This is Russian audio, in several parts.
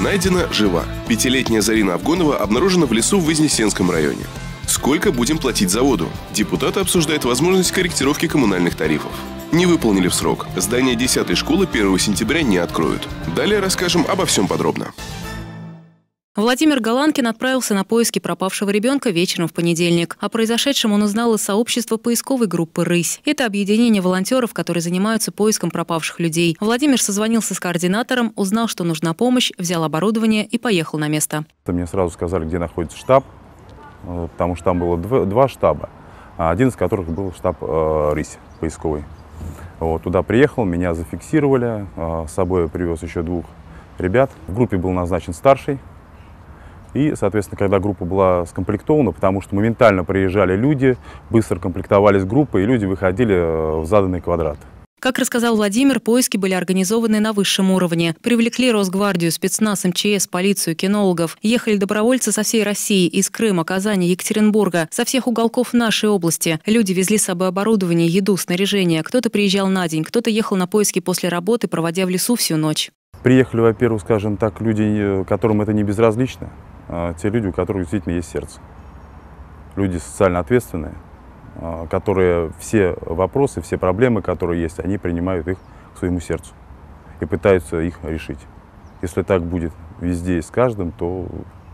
Найдена жива. 5-летняя Зарина Авгонова обнаружена в лесу в Вознесенском районе. Сколько будем платить за воду? Депутаты обсуждают возможность корректировки коммунальных тарифов. Не выполнили в срок. Здание 10-й школы 1 сентября не откроют. Далее расскажем обо всем подробно. Владимир Галанкин отправился на поиски пропавшего ребенка вечером в понедельник. О произошедшем он узнал из сообщества поисковой группы «Рысь». Это объединение волонтеров, которые занимаются поиском пропавших людей. Владимир созвонился с координатором, узнал, что нужна помощь, взял оборудование и поехал на место. Мне сразу сказали, где находится штаб, потому что там было два штаба, один из которых был штаб «Рысь» поисковый. Туда приехал, меня зафиксировали, с собой привез еще 2 ребят. В группе был назначен старший. И, соответственно, когда группа была скомплектована, потому что моментально приезжали люди, быстро комплектовались группы, и люди выходили в заданный квадрат. Как рассказал Владимир, поиски были организованы на высшем уровне. Привлекли Росгвардию, спецназ, МЧС, полицию, кинологов. Ехали добровольцы со всей России, из Крыма, Казани, Екатеринбурга, со всех уголков нашей области. Люди везли с собой оборудование, еду, снаряжение. Кто-то приезжал на день, кто-то ехал на поиски после работы, проводя в лесу всю ночь. Приехали, во-первых, скажем так, люди, которым это не безразлично. Те люди, у которых действительно есть сердце. Люди социально ответственные, которые все вопросы, все проблемы, которые есть, они принимают их к своему сердцу и пытаются их решить. Если так будет везде и с каждым, то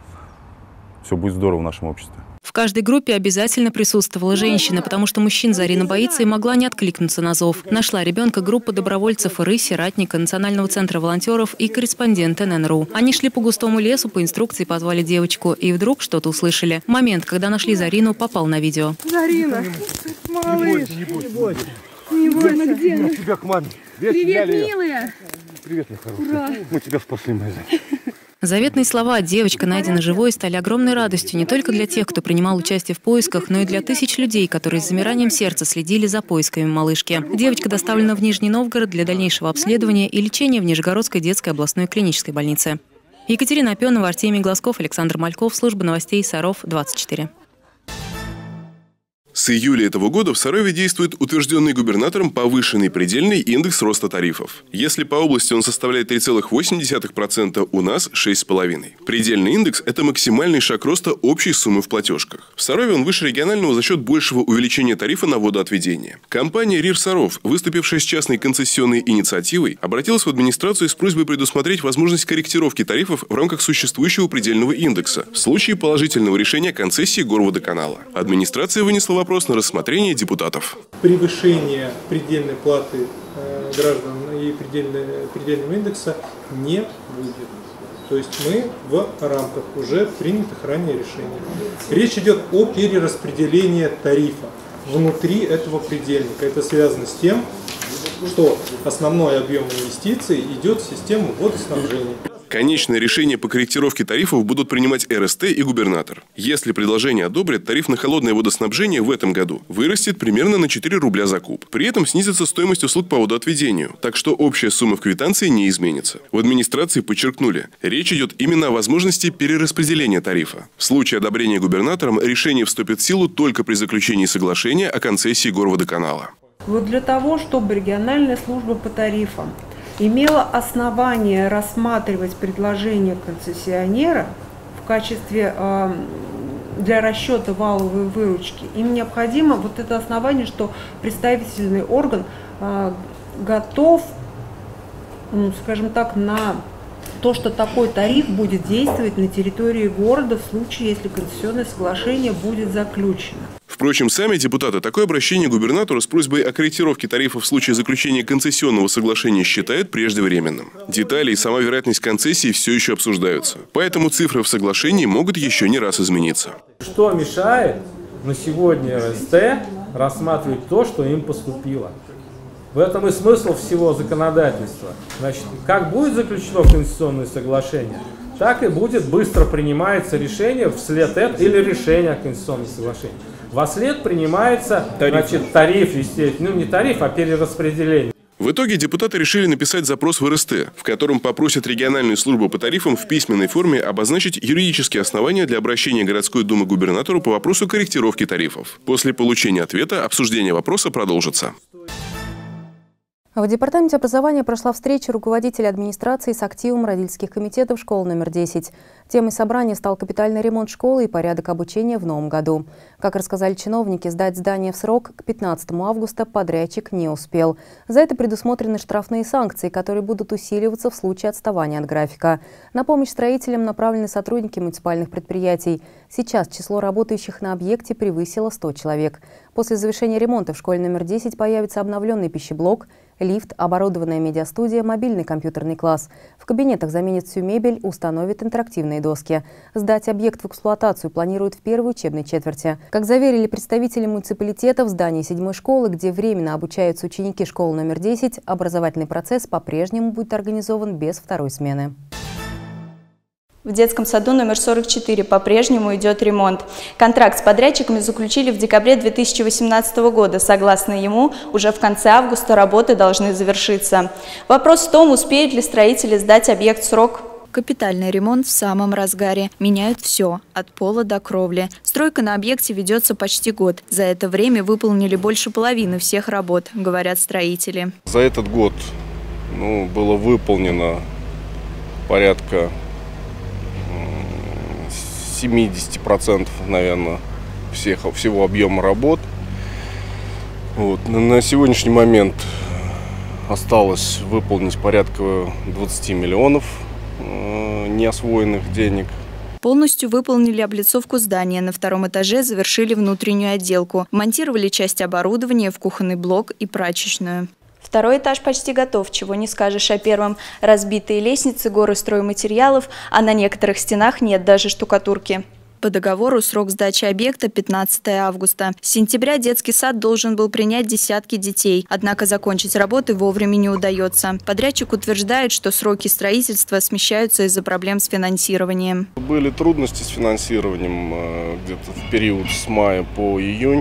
все будет здорово в нашем обществе. В каждой группе обязательно присутствовала женщина, потому что мужчин Зарина боится и могла не откликнуться на зов. Нашла ребенка группа добровольцев «Рыси», «Ратника», Национального центра волонтеров и корреспондент ННРУ. Они шли по густому лесу, по инструкции позвали девочку, и вдруг что-то услышали. Момент, когда нашли Зарину, попал на видео. Зарина, малыш, не бойся. Не бойся, где она? Тебя к маме. Привет, милая. Привет, моя хорошая. Мы тебя спасли, моя Зарина. Заветные слова «девочка найдена живой» стали огромной радостью не только для тех, кто принимал участие в поисках, но и для тысяч людей, которые с замиранием сердца следили за поисками малышки. Девочка доставлена в Нижний Новгород для дальнейшего обследования и лечения в Нижегородской детской областной клинической больнице. Екатерина Опенова, Артемий Глазков, Александр Мальков, служба новостей Саров, 24. С июля этого года в Сарове действует утвержденный губернатором повышенный предельный индекс роста тарифов. Если по области он составляет 3,8%, у нас 6,5%. Предельный индекс – это максимальный шаг роста общей суммы в платежках. В Сарове он выше регионального за счет большего увеличения тарифа на водоотведение. Компания «РИР Саров», выступившая с частной концессионной инициативой, обратилась в администрацию с просьбой предусмотреть возможность корректировки тарифов в рамках существующего предельного индекса в случае положительного решения концессии Горводоканала. Администрация вынесла вопрос на рассмотрение депутатов. Превышение предельной платы граждан и предельного индекса не будет. То есть мы в рамках уже принятых ранее решений. Речь идет о перераспределении тарифа внутри этого предельника. Это связано с тем, что основной объем инвестиций идет в систему водоснабжения. Конечное решение по корректировке тарифов будут принимать РСТ и губернатор. Если предложение одобрят, тариф на холодное водоснабжение в этом году вырастет примерно на 4 рубля за куб. При этом снизится стоимость услуг по водоотведению, так что общая сумма в квитанции не изменится. В администрации подчеркнули, речь идет именно о возможности перераспределения тарифа. В случае одобрения губернатором решение вступит в силу только при заключении соглашения о концессии Горводоканала. Вот для того, чтобы региональная служба по тарифам имела основание рассматривать предложение концессионера в качестве для расчета валовой выручки, им необходимо вот это основание, что представительный орган готов, скажем так, на то, что такой тариф будет действовать на территории города в случае, если концессионное соглашение будет заключено. Впрочем, сами депутаты такое обращение губернатору с просьбой о корректировке тарифов в случае заключения концессионного соглашения считают преждевременным. Детали и сама вероятность концессии все еще обсуждаются. Поэтому цифры в соглашении могут еще не раз измениться. Что мешает на сегодня РСТ рассматривать то, что им поступило? В этом и смысл всего законодательства. Значит, как будет заключено концессионное соглашение, так и будет быстро принимается решение вслед этого или решение о концессионном соглашении. Вслед принимается тариф, естественно, не тариф, а перераспределение. В итоге депутаты решили написать запрос в РСТ, в котором попросят региональную службу по тарифам в письменной форме обозначить юридические основания для обращения городской думы к губернатору по вопросу корректировки тарифов. После получения ответа обсуждение вопроса продолжится. В Департаменте образования прошла встреча руководителей администрации с активом родительских комитетов школы номер 10. Темой собрания стал капитальный ремонт школы и порядок обучения в новом году. Как рассказали чиновники, сдать здание в срок к 15 августа подрядчик не успел. За это предусмотрены штрафные санкции, которые будут усиливаться в случае отставания от графика. На помощь строителям направлены сотрудники муниципальных предприятий. Сейчас число работающих на объекте превысило 100 человек. После завершения ремонта в школе номер 10 появится обновленный пищеблок, лифт, оборудованная медиастудия, мобильный компьютерный класс. В кабинетах заменят всю мебель, установят интерактивные доски. Сдать объект в эксплуатацию планируют в первой учебной четверти. Как заверили представители муниципалитета, в здании 7-й школы, где временно обучаются ученики школы номер 10, образовательный процесс по-прежнему будет организован без второй смены. В детском саду номер 44 по-прежнему идет ремонт. Контракт с подрядчиками заключили в декабре 2018 года. Согласно ему, уже в конце августа работы должны завершиться. Вопрос в том, успеют ли строители сдать объект в срок. Капитальный ремонт в самом разгаре. Меняют все, от пола до кровли. Стройка на объекте ведется почти год. За это время выполнили больше половины всех работ, говорят строители. За этот год было выполнено порядка 70%, наверное, всего объема работ. На сегодняшний момент осталось выполнить порядка 20 миллионов неосвоенных денег. Полностью выполнили облицовку здания. На втором этаже завершили внутреннюю отделку. Монтировали часть оборудования в кухонный блок и прачечную. Второй этаж почти готов, чего не скажешь о первом. Разбитые лестницы, горы стройматериалов, а на некоторых стенах нет даже штукатурки. По договору срок сдачи объекта 15 августа. С сентября детский сад должен был принять десятки детей. Однако закончить работы вовремя не удается. Подрядчик утверждает, что сроки строительства смещаются из-за проблем с финансированием. Были трудности с финансированием где-то в период с мая по июнь.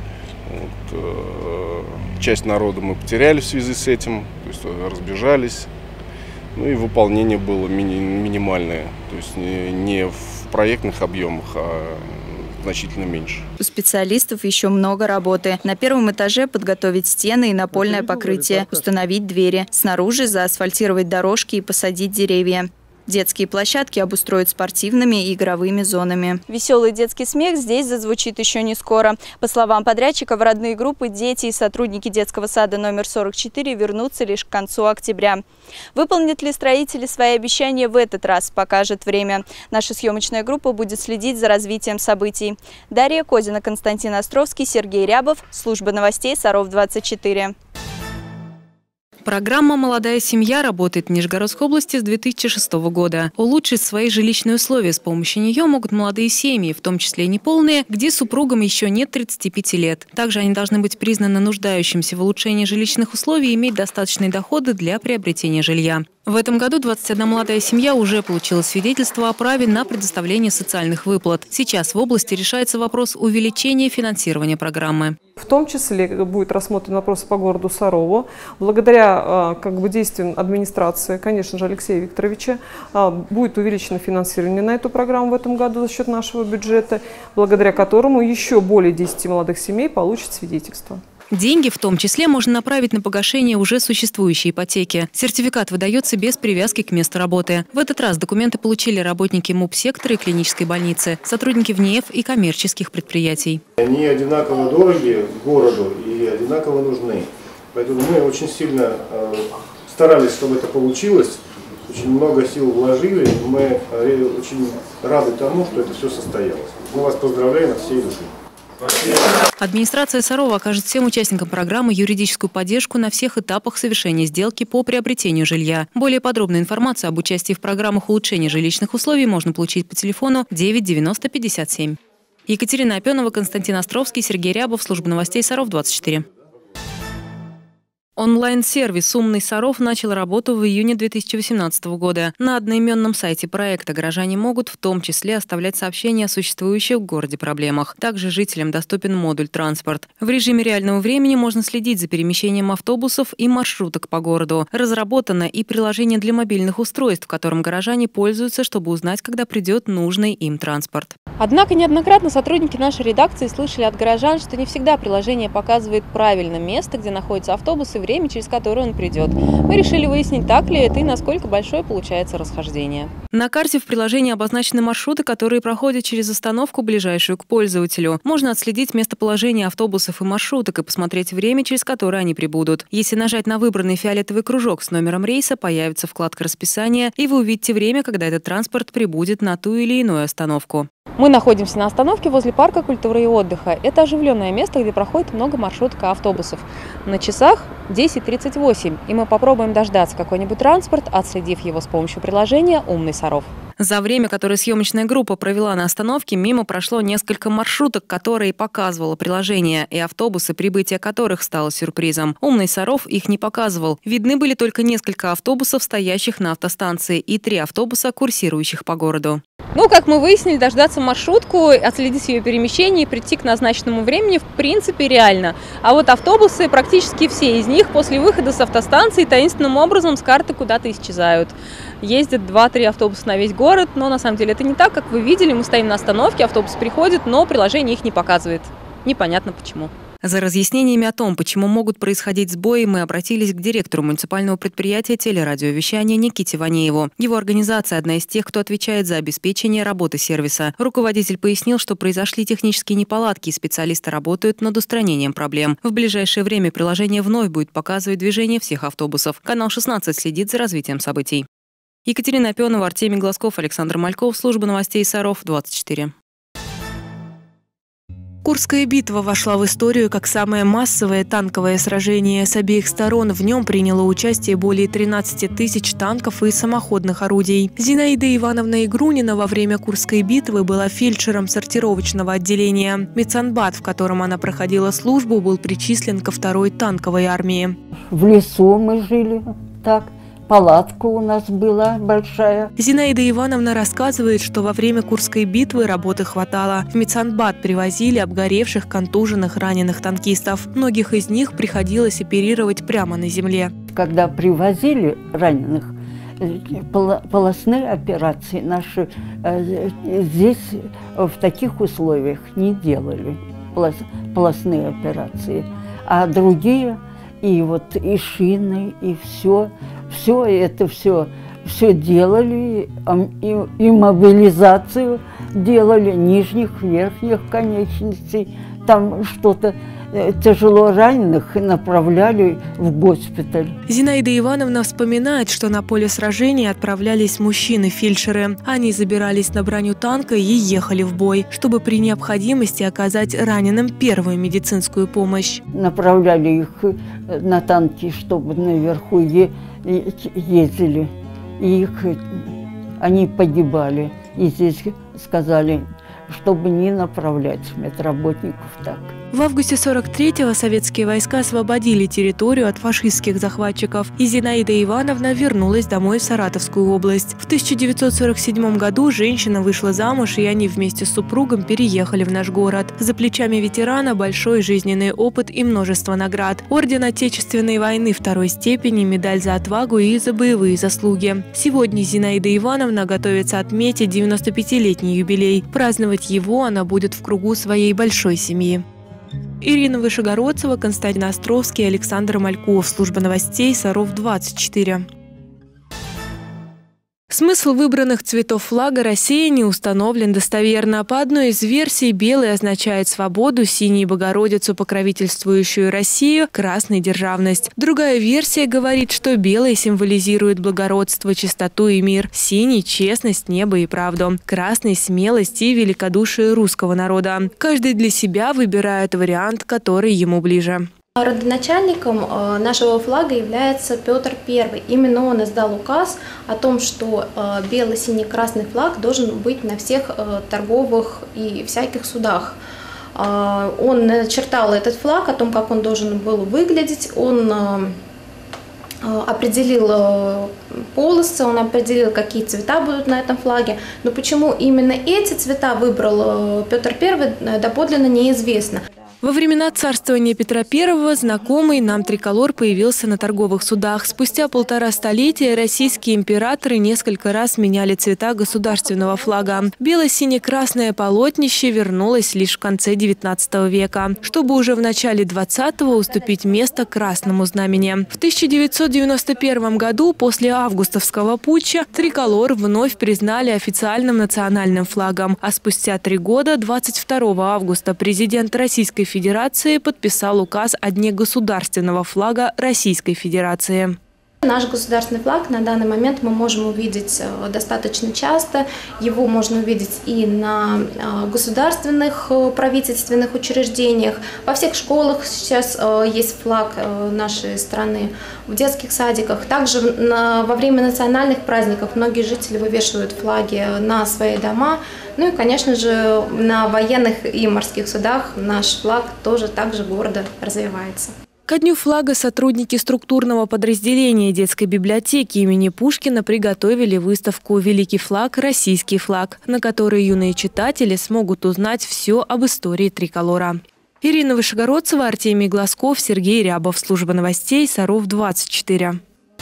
Часть народа мы потеряли в связи с этим, то есть разбежались. И выполнение было минимальное, то есть не в проектных объемах, а значительно меньше. У специалистов еще много работы. На первом этаже подготовить стены и напольное покрытие, установить двери. Снаружи заасфальтировать дорожки и посадить деревья. Детские площадки обустроят спортивными и игровыми зонами. Веселый детский смех здесь зазвучит еще не скоро. По словам подрядчика, в родные группы дети и сотрудники детского сада номер 44 вернутся лишь к концу октября. Выполнят ли строители свои обещания в этот раз, покажет время. Наша съемочная группа будет следить за развитием событий. Дарья Козина, Константин Островский, Сергей Рябов. Служба новостей Саров-24. Программа «Молодая семья» работает в Нижегородской области с 2006 года. Улучшить свои жилищные условия с помощью нее могут молодые семьи, в том числе и неполные, где супругам еще нет 35 лет. Также они должны быть признаны нуждающимся в улучшении жилищных условий и иметь достаточные доходы для приобретения жилья. В этом году 21 молодая семья уже получила свидетельство о праве на предоставление социальных выплат. Сейчас в области решается вопрос увеличения финансирования программы. В том числе будет рассмотрен вопрос по городу Сарову. Благодаря действиям администрации, конечно же, Алексея Викторовича, будет увеличено финансирование на эту программу в этом году за счет нашего бюджета, благодаря которому еще более 10 молодых семей получат свидетельство. Деньги в том числе можно направить на погашение уже существующей ипотеки. Сертификат выдается без привязки к месту работы. В этот раз документы получили работники МУП-сектора и клинической больницы, сотрудники ВНИЭФ и коммерческих предприятий. Они одинаково дороги городу и одинаково нужны. Поэтому мы очень сильно старались, чтобы это получилось. Очень много сил вложили. Мы очень рады тому, что это все состоялось. Мы вас поздравляем от всей души. Администрация Сарова окажет всем участникам программы юридическую поддержку на всех этапах совершения сделки по приобретению жилья. Более подробную информацию об участии в программах улучшения жилищных условий можно получить по телефону 9 90 57. Екатерина Опенова, Константин Островский, Сергей Рябов, служба новостей Саров-24. Онлайн-сервис «Умный Саров» начал работу в июне 2018 года. На одноименном сайте проекта горожане могут в том числе оставлять сообщения о существующих в городе проблемах. Также жителям доступен модуль «Транспорт». В режиме реального времени можно следить за перемещением автобусов и маршруток по городу. Разработано и приложение для мобильных устройств, которым горожане пользуются, чтобы узнать, когда придет нужный им транспорт. Однако неоднократно сотрудники нашей редакции слышали от горожан, что не всегда приложение показывает правильно место, где находится автобус, и время, через которое он придет. Мы решили выяснить, так ли это и насколько большое получается расхождение. На карте в приложении обозначены маршруты, которые проходят через остановку, ближайшую к пользователю. Можно отследить местоположение автобусов и маршруток и посмотреть время, через которое они прибудут. Если нажать на выбранный фиолетовый кружок с номером рейса, появится вкладка расписания, и вы увидите время, когда этот транспорт прибудет на ту или иную остановку. Мы находимся на остановке возле парка культуры и отдыха. Это оживленное место, где проходит много маршруток и автобусов. На часах 10:38, и мы попробуем дождаться какой-нибудь транспорт, отследив его с помощью приложения «Умный Саров». За время, которое съемочная группа провела на остановке, мимо прошло несколько маршруток, которые показывало приложение, и автобусы, прибытие которых стало сюрпризом. «Умный Саров» их не показывал. Видны были только несколько автобусов, стоящих на автостанции, и 3 автобуса, курсирующих по городу. Как мы выяснили, дождаться маршрутку, отследить ее перемещение и прийти к назначенному времени в принципе реально. А вот автобусы, практически все из них после выхода с автостанции таинственным образом с карты куда-то исчезают. Ездят 2-3 автобуса на весь город, но на самом деле это не так, как вы видели. Мы стоим на остановке, автобус приходит, но приложение их не показывает. Непонятно почему. За разъяснениями о том, почему могут происходить сбои, мы обратились к директору муниципального предприятия телерадиовещания Никите Ванееву. Его организация – одна из тех, кто отвечает за обеспечение работы сервиса. Руководитель пояснил, что произошли технические неполадки, и специалисты работают над устранением проблем. В ближайшее время приложение вновь будет показывать движение всех автобусов. Канал 16 следит за развитием событий. Екатерина Опенова, Артемий Глазков, Александр Мальков, служба новостей Саров, 24. Курская битва вошла в историю как самое массовое танковое сражение. С обеих сторон в нем приняло участие более 13 тысяч танков и самоходных орудий. Зинаида Ивановна Игрунина во время Курской битвы была фельдшером сортировочного отделения. Медсанбат, в котором она проходила службу, был причислен ко 2-й танковой армии. В лесу мы жили так. Палатка у нас была большая. Зинаида Ивановна рассказывает, что во время Курской битвы работы хватало. В медсанбат привозили обгоревших, контуженных, раненых танкистов. Многих из них приходилось оперировать прямо на земле. Когда привозили раненых, полостные операции наши здесь в таких условиях не делали. Полостные операции. А другие, и шины, и все делали, и мобилизацию делали нижних, верхних конечностей. Там что-то тяжело раненых направляли в госпиталь. Зинаида Ивановна вспоминает, что на поле сражений отправлялись мужчины-фельдшеры. Они забирались на броню танка и ехали в бой, чтобы при необходимости оказать раненым первую медицинскую помощь. Направляли их на танки, чтобы наверху ездили. И они погибали. И здесь сказали, чтобы не направлять медработников так. В августе 43-го советские войска освободили территорию от фашистских захватчиков, и Зинаида Ивановна вернулась домой в Саратовскую область. В 1947 году женщина вышла замуж, и они вместе с супругом переехали в наш город. За плечами ветерана большой жизненный опыт и множество наград. Орден Отечественной войны 2-й степени, медаль за отвагу и за боевые заслуги. Сегодня Зинаида Ивановна готовится отметить 95-летний юбилей. Праздновать его она будет в кругу своей большой семьи. Ирина Вышегородцева, Константин Островский, Александр Мальков. Служба новостей Саров, 24. Смысл выбранных цветов флага России не установлен достоверно. По одной из версий, белый означает свободу, синий – Богородицу, покровительствующую Россию, красный – державность. Другая версия говорит, что белый символизирует благородство, чистоту и мир, синий – честность, небо и правду, красный – смелость и великодушие русского народа. Каждый для себя выбирает вариант, который ему ближе. Родоначальником нашего флага является Петр I. Именно он издал указ о том, что белый, синий, красный флаг должен быть на всех торговых и всяких судах. Он начертал этот флаг, о том, как он должен был выглядеть. Он определил полосы, он определил, какие цвета будут на этом флаге. Но почему именно эти цвета выбрал Петр I, доподлинно неизвестно. Во времена царствования Петра I знакомый нам триколор появился на торговых судах. Спустя 1,5 столетия российские императоры несколько раз меняли цвета государственного флага. Бело-сине-красное полотнище вернулось лишь в конце XIX века, чтобы уже в начале XX уступить место красному знамени. В 1991 году, после августовского путча, триколор вновь признали официальным национальным флагом. А спустя 3 года, 22 августа, президент Российской Федерации подписал указ о Дне государственного флага Российской Федерации. Наш государственный флаг на данный момент мы можем увидеть достаточно часто. Его можно увидеть и на государственных правительственных учреждениях. Во всех школах сейчас есть флаг нашей страны, в детских садиках. Также во время национальных праздников многие жители вывешивают флаги на свои дома. Ну и, конечно же, на военных и морских судах наш флаг тоже также гордо развивается. Ко дню флага сотрудники структурного подразделения детской библиотеки имени Пушкина приготовили выставку «Великий флаг. Российский флаг», на которой юные читатели смогут узнать все об истории триколора. Ирина Вышегородцева, Артемий Глазков, Сергей Рябов. Служба новостей Саров 24.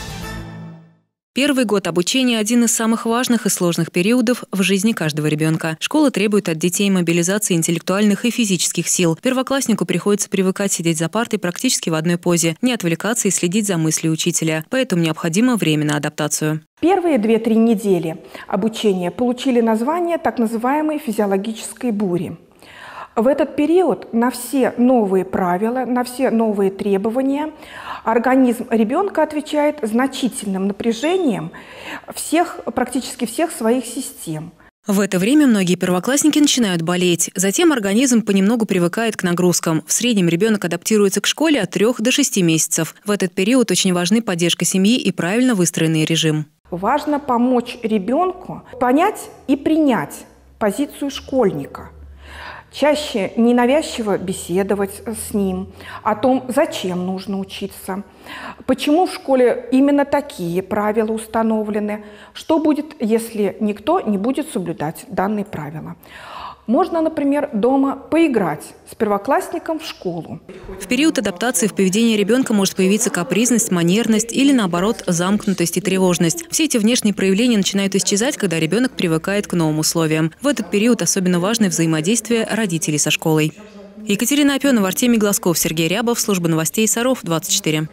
Первый год обучения – один из самых важных и сложных периодов в жизни каждого ребенка. Школа требует от детей мобилизации интеллектуальных и физических сил. Первокласснику приходится привыкать сидеть за партой практически в одной позе, не отвлекаться и следить за мыслью учителя. Поэтому необходимо время на адаптацию. Первые 2-3 недели обучения получили название так называемой физиологической бури. В этот период на все новые правила, на все новые требования организм ребенка отвечает значительным напряжением практически всех своих систем. В это время многие первоклассники начинают болеть. Затем организм понемногу привыкает к нагрузкам. В среднем ребенок адаптируется к школе от 3 до 6 месяцев. В этот период очень важны поддержка семьи и правильно выстроенный режим. Важно помочь ребенку понять и принять позицию школьника. Чаще ненавязчиво беседовать с ним о том, зачем нужно учиться, почему в школе именно такие правила установлены, что будет, если никто не будет соблюдать данные правила. Можно, например, дома поиграть с первоклассником в школу. В период адаптации в поведении ребенка может появиться капризность, манерность или, наоборот, замкнутость и тревожность. Все эти внешние проявления начинают исчезать, когда ребенок привыкает к новым условиям. В этот период особенно важно взаимодействие родителей со школой. Екатерина Опенова, Артемий Глазков, Сергей Рябов. Служба новостей Саров 24.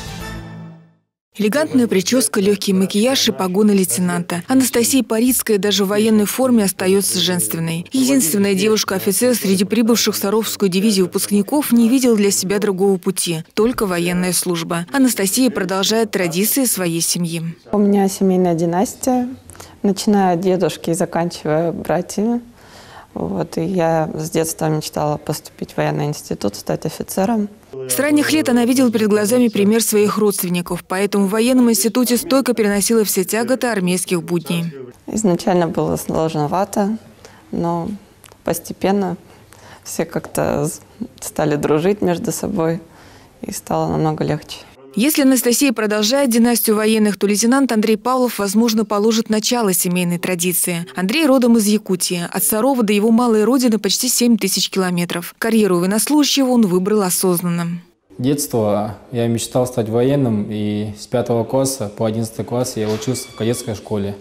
Элегантная прическа, легкий макияж и погоны лейтенанта. Анастасия Парицкая даже в военной форме остается женственной. Единственная девушка-офицер среди прибывших в Саровскую дивизию выпускников не видела для себя другого пути. Только военная служба. Анастасия продолжает традиции своей семьи. У меня семейная династия, начиная от дедушки и заканчивая братьями. И я с детства мечтала поступить в военный институт, стать офицером. С ранних лет она видела перед глазами пример своих родственников, поэтому в военном институте стойко переносила все тяготы армейских будней. Изначально было сложновато, но постепенно все как-то стали дружить между собой, и стало намного легче. Если Анастасия продолжает династию военных, то лейтенант Андрей Павлов, возможно, положит начало семейной традиции. Андрей родом из Якутии. От Сарова до его малой родины почти 7000 километров. Карьеру военнослужащего он выбрал осознанно. Детство я мечтал стать военным, и с 5 класса по 11 класс я учился в кадетской школе.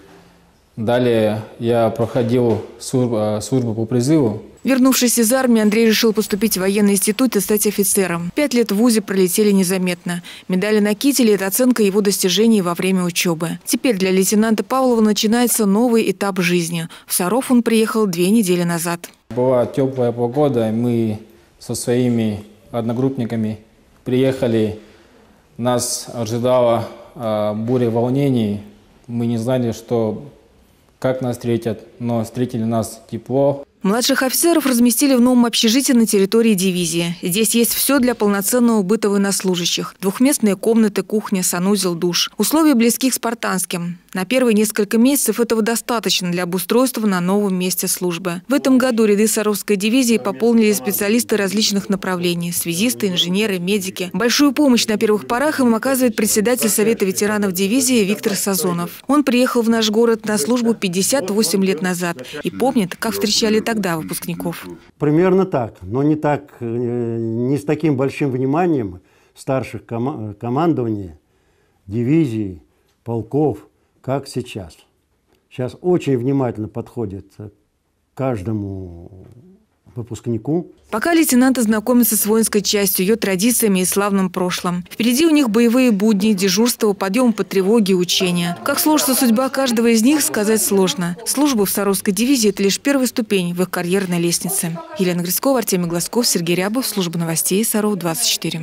Далее я проходил службу по призыву. Вернувшись из армии, Андрей решил поступить в военный институт и стать офицером. 5 лет в вузе пролетели незаметно. Медали на кителе – это оценка его достижений во время учебы. Теперь для лейтенанта Павлова начинается новый этап жизни. В Саров он приехал 2 недели назад. Была теплая погода, мы со своими одногруппниками приехали. Нас ожидала буря волнений. Мы не знали, как нас встретят, но встретили нас тепло. Младших офицеров разместили в новом общежитии на территории дивизии. Здесь есть все для полноценного быта военнослужащих. 2-местные комнаты, кухня, санузел, душ. Условия близки к спартанским. На первые несколько месяцев этого достаточно для обустройства на новом месте службы. В этом году ряды Саровской дивизии пополнили специалисты различных направлений – связисты, инженеры, медики. Большую помощь на первых порах им оказывает председатель Совета ветеранов дивизии Виктор Сазонов. Он приехал в наш город на службу 58 лет назад и помнит, как встречали тогда тогда выпускников. Примерно так, но не с таким большим вниманием старших командований, дивизий, полков, как сейчас. Сейчас очень внимательно подходит к каждому выпускнику. Пока лейтенанты знакомятся с воинской частью, ее традициями и славным прошлым. Впереди у них боевые будни, дежурство, подъем по тревоге, учения. Как сложится судьба каждого из них, сказать сложно. Служба в Саровской дивизии – это лишь первая ступень в их карьерной лестнице. Елена Грицкова, Артемий Глазков, Сергей Рябов, служба новостей Саров 24.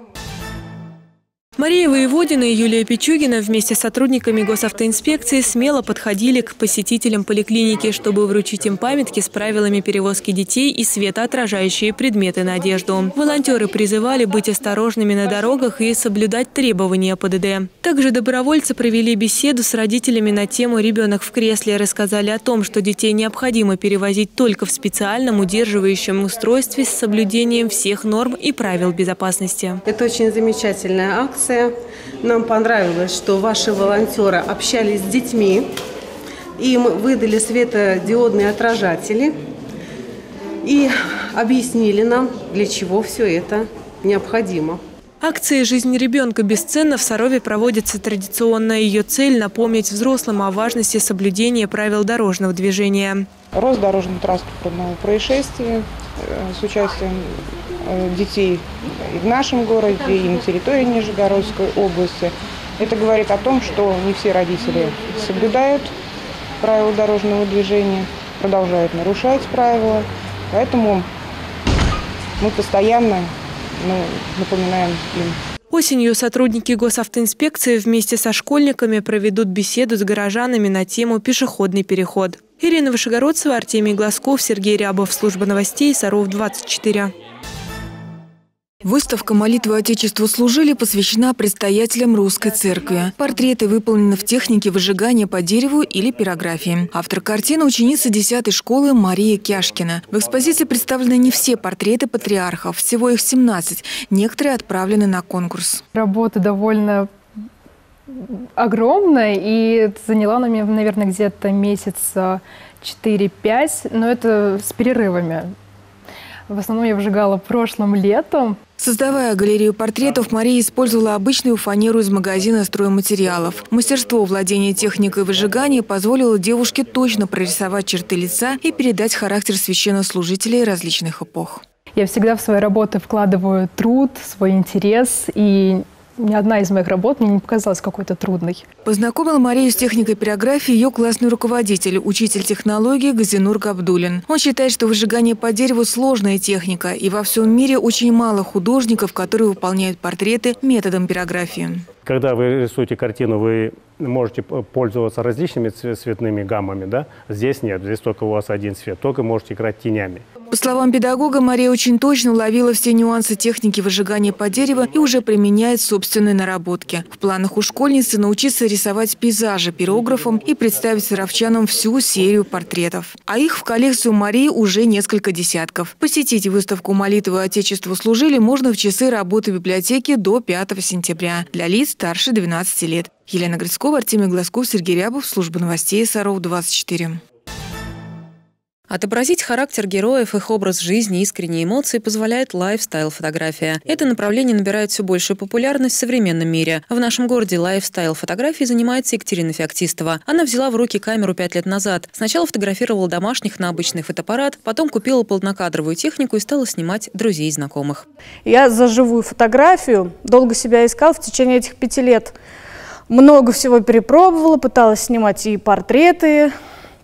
Мария Воеводина и Юлия Пичугина вместе с сотрудниками госавтоинспекции смело подходили к посетителям поликлиники, чтобы вручить им памятки с правилами перевозки детей и светоотражающие предметы на одежду. Волонтеры призывали быть осторожными на дорогах и соблюдать требования ПДД. Также добровольцы провели беседу с родителями на тему «Ребенок в кресле», рассказали о том, что детей необходимо перевозить только в специальном удерживающем устройстве с соблюдением всех норм и правил безопасности. Это очень замечательная акция. Нам понравилось, что ваши волонтеры общались с детьми, им выдали светодиодные отражатели и объяснили нам, для чего все это необходимо. Акция «Жизнь ребенка бесценна» в Сарове проводится традиционно. Ее цель – напомнить взрослым о важности соблюдения правил дорожного движения. Рост дорожно-транспортного происшествия с участием детей и в нашем городе, и на территории Нижегородской области. Это говорит о том, что не все родители соблюдают правила дорожного движения, продолжают нарушать правила. Поэтому мы постоянно напоминаем им. Осенью сотрудники госавтоинспекции вместе со школьниками проведут беседу с горожанами на тему «Пешеходный переход». Ирина Вышегородцева, Артемий Глазков, Сергей Рябов, служба новостей Саров 24. Выставка «Молитвы Отечеству служили» посвящена предстоятелям Русской Церкви. Портреты выполнены в технике выжигания по дереву или пирографии. Автор картины – ученица 10-й школы Мария Кяшкина. В экспозиции представлены не все портреты патриархов, всего их 17. Некоторые отправлены на конкурс. Работа довольно огромная и заняла на меня, наверное, где-то месяца 4-5, но это с перерывами. В основном я выжигала прошлым летом. Создавая галерею портретов, Мария использовала обычную фанеру из магазина стройматериалов. Мастерство владения техникой выжигания позволило девушке точно прорисовать черты лица и передать характер священнослужителей различных эпох. Я всегда в свои работы вкладываю труд, свой интерес, и ни одна из моих работ мне не показалась какой-то трудной. Познакомил Марию с техникой пирографии ее классный руководитель, учитель технологии Газинур Габдулин. Он считает, что выжигание по дереву – сложная техника, и во всем мире очень мало художников, которые выполняют портреты методом пирографии. Когда вы рисуете картину, вы можете пользоваться различными цветными гаммами, да? Здесь нет, здесь только у вас один цвет, только можете играть тенями. По словам педагога, Мария очень точно уловила все нюансы техники выжигания по дереву и уже применяет собственные наработки. В планах у школьницы научиться рисовать пейзажи пирографом и представить саровчанам всю серию портретов. А их в коллекцию Марии уже несколько десятков. Посетить выставку «Молитвы Отечеству служили» можно в часы работы библиотеки до 5 сентября для лиц старше 12 лет. Елена Грицкова, Артемий Глазков, Сергей Рябов, служба новостей Саров 24. Отобразить характер героев, их образ жизни, искренние эмоции позволяет лайфстайл-фотография. Это направление набирает все большую популярность в современном мире. В нашем городе лайфстайл-фотографией занимается Екатерина Феоктистова. Она взяла в руки камеру 5 лет назад. Сначала фотографировала домашних на обычный фотоаппарат, потом купила полнокадровую технику и стала снимать друзей и знакомых. Я за живую фотографию долго себя искала в течение этих 5 лет. Много всего перепробовала, пыталась снимать и портреты,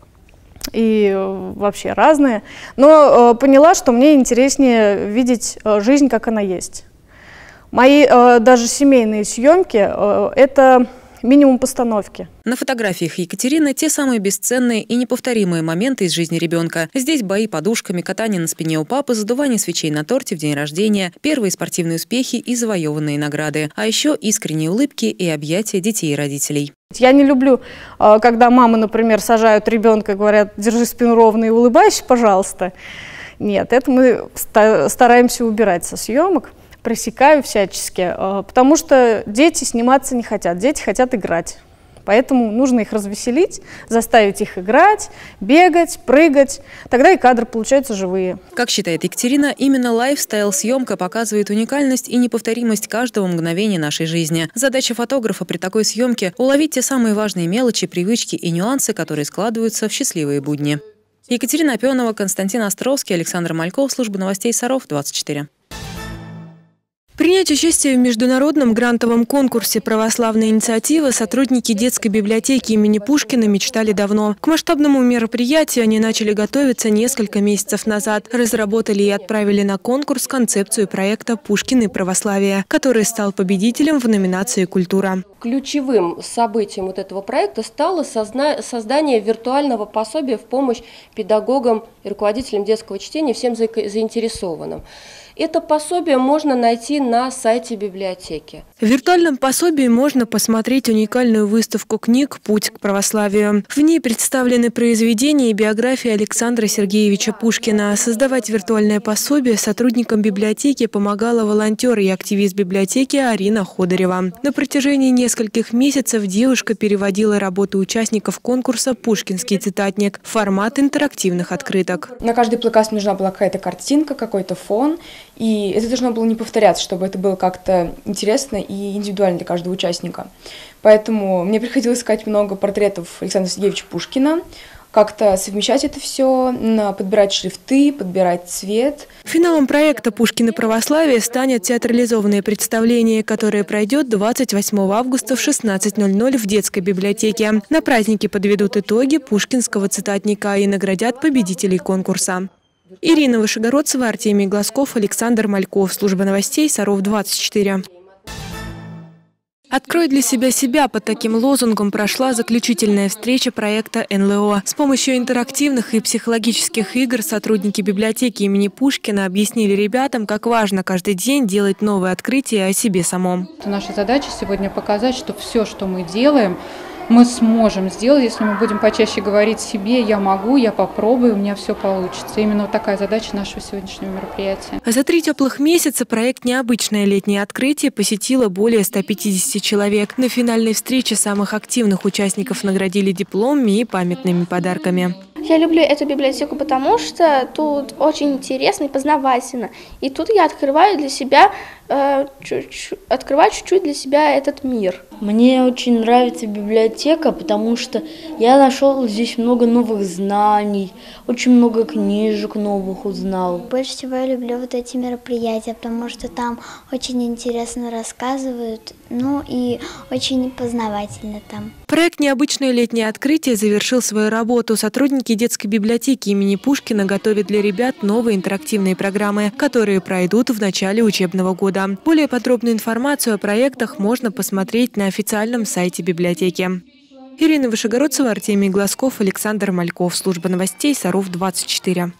и вообще разные, но поняла, что мне интереснее видеть жизнь, как она есть. Мои даже семейные съемки – это минимум постановки. На фотографиях Екатерины те самые бесценные и неповторимые моменты из жизни ребенка. Здесь бои подушками, катание на спине у папы, задувание свечей на торте в день рождения, первые спортивные успехи и завоеванные награды. А еще искренние улыбки и объятия детей и родителей. Я не люблю, когда мамы, например, сажают ребенка и говорят: держи спину ровно и улыбайся, пожалуйста. Нет, это мы стараемся убирать со съемок. Пресекаю всячески, потому что дети сниматься не хотят, дети хотят играть. Поэтому нужно их развеселить, заставить их играть, бегать, прыгать. Тогда и кадры получаются живые. Как считает Екатерина, именно лайфстайл-съемка показывает уникальность и неповторимость каждого мгновения нашей жизни. Задача фотографа при такой съемке – уловить те самые важные мелочи, привычки и нюансы, которые складываются в счастливые будни. Екатерина Опенова, Константин Островский, Александр Мальков, служба новостей Саров, 24. Принять участие в международном грантовом конкурсе «Православная инициатива» сотрудники детской библиотеки имени Пушкина мечтали давно. К масштабному мероприятию они начали готовиться несколько месяцев назад. Разработали и отправили на конкурс концепцию проекта «Пушкин и православие», который стал победителем в номинации «Культура». Ключевым событием вот этого проекта стало создание виртуального пособия в помощь педагогам и руководителям детского чтения, всем заинтересованным. Это пособие можно найти на сайте библиотеки. В виртуальном пособии можно посмотреть уникальную выставку книг «Путь к православию». В ней представлены произведения и биографии Александра Сергеевича Пушкина. Создавать виртуальное пособие сотрудникам библиотеки помогала волонтер и активист библиотеки Арина Ходорева. На протяжении нескольких месяцев девушка переводила работы участников конкурса «Пушкинский цитатник» в формат интерактивных открыток. На каждый плакат нужна была какая-то картинка, какой-то фон. И это должно было не повторяться, чтобы это было как-то интересно и индивидуально для каждого участника. Поэтому мне приходилось искать много портретов Александра Сергеевича Пушкина, как-то совмещать это все, подбирать шрифты, подбирать цвет. Финалом проекта «Пушкин и православие» станет театрализованное представление, которое пройдет 28 августа в 16:00 в детской библиотеке. На празднике подведут итоги пушкинского цитатника и наградят победителей конкурса. Ирина Вышегородцева, Артемий Глазков, Александр Мальков. Служба новостей Саров, 24. «Открой для себя» под таким лозунгом прошла заключительная встреча проекта НЛО. С помощью интерактивных и психологических игр сотрудники библиотеки имени Пушкина объяснили ребятам, как важно каждый день делать новые открытия о себе самом. Наша задача сегодня показать, что все, что мы делаем, мы сможем сделать, если мы будем почаще говорить себе: я могу, я попробую, у меня все получится. Именно вот такая задача нашего сегодняшнего мероприятия. За 3 теплых месяца проект «Необычное летнее открытие» посетило более 150 человек. На финальной встрече самых активных участников наградили дипломами и памятными подарками. Я люблю эту библиотеку, потому что тут очень интересно и познавательно. И тут я открываю для себя, чуть-чуть для себя этот мир. Мне очень нравится библиотека, потому что я нашел здесь много новых знаний, очень много книжек новых узнал. Больше всего я люблю вот эти мероприятия, потому что там очень интересно рассказывают, ну и очень познавательно там. Проект «Необычное летнее открытие» завершил свою работу. Сотрудники детской библиотеки имени Пушкина готовят для ребят новые интерактивные программы, которые пройдут в начале учебного года. Более подробную информацию о проектах можно посмотреть на официальном сайте библиотеки. Ирина Вышегородцева, Артемий Глазков, Александр Мальков. Служба новостей Саров, 24.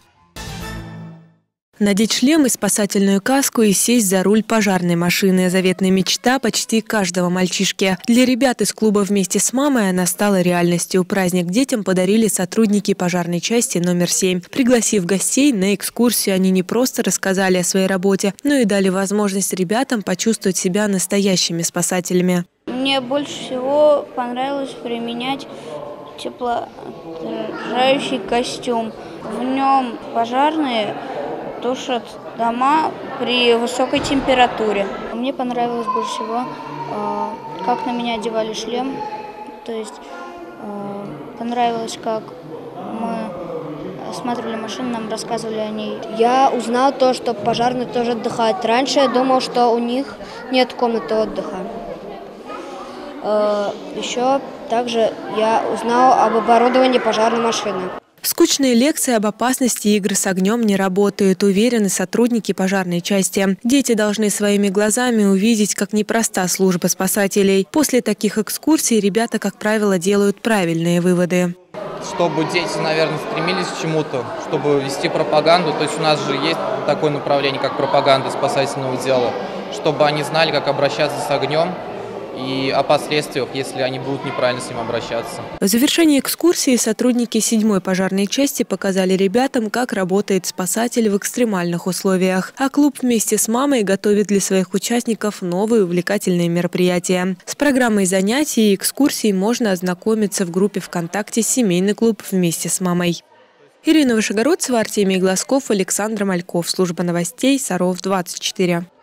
Надеть шлем и спасательную каску и сесть за руль пожарной машины – заветная мечта почти каждого мальчишки. Для ребят из клуба «Вместе с мамой» она стала реальностью. Праздник детям подарили сотрудники пожарной части номер 7. Пригласив гостей на экскурсию, они не просто рассказали о своей работе, но и дали возможность ребятам почувствовать себя настоящими спасателями. Мне больше всего понравилось применять теплоотражающий костюм. В нем пожарные тушат дома при высокой температуре. Мне понравилось больше всего, как на меня одевали шлем. То есть понравилось, как мы осматривали машину, нам рассказывали о ней. Я узнал то, что пожарные тоже отдыхают. Раньше я думал, что у них нет комнаты отдыха. Еще также я узнал об оборудовании пожарной машины. Скучные лекции об опасности игр с огнем не работают, уверены сотрудники пожарной части. Дети должны своими глазами увидеть, как непроста служба спасателей. После таких экскурсий ребята, как правило, делают правильные выводы. Чтобы дети, наверное, стремились к чему-то, чтобы вести пропаганду, то есть у нас же есть такое направление, как пропаганда спасательного дела, чтобы они знали, как обращаться с огнем, и о последствиях, если они будут неправильно с ним обращаться. В завершении экскурсии сотрудники 7-й пожарной части показали ребятам, как работает спасатель в экстремальных условиях. А клуб вместе с мамой готовит для своих участников новые увлекательные мероприятия. С программой занятий и экскурсий можно ознакомиться в группе ВКонтакте «Семейный клуб вместе с мамой». Ирина Вышегородцева, Артемий Глазков, Александр Мальков. Служба новостей Саров 24.